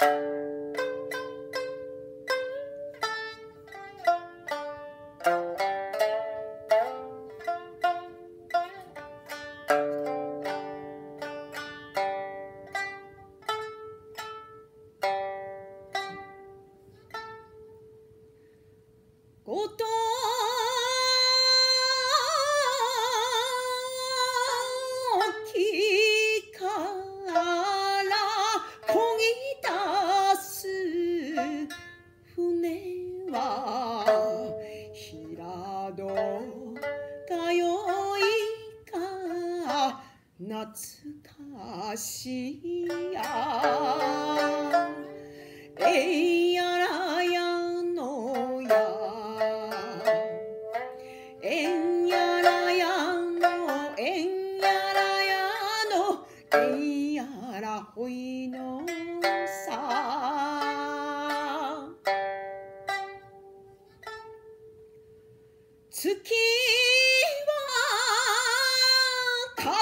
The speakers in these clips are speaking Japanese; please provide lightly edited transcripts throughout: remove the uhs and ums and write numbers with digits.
こときからこぎ出す船は平戸かよいか懐かしやえいやらやのやえんやらやのえんやらやのえんやらほいのさ月は傾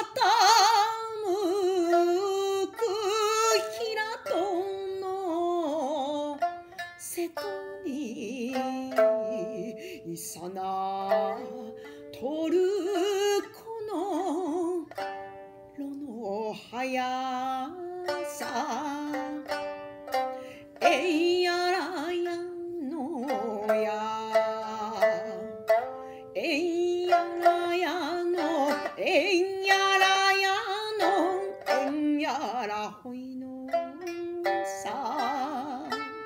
く平戸の瀬戸にいさなとるこの炉の速さえいやらやのやえんやらやのえんやらやのえんやらほいのさ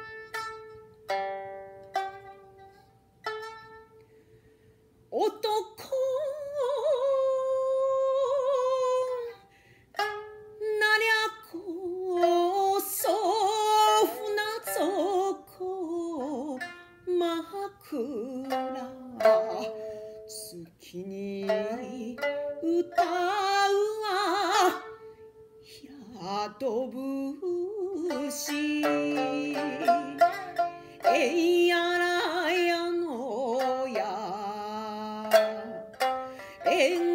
男なりゃこそ船底枕月に歌うは平戸節えいやらやのやえん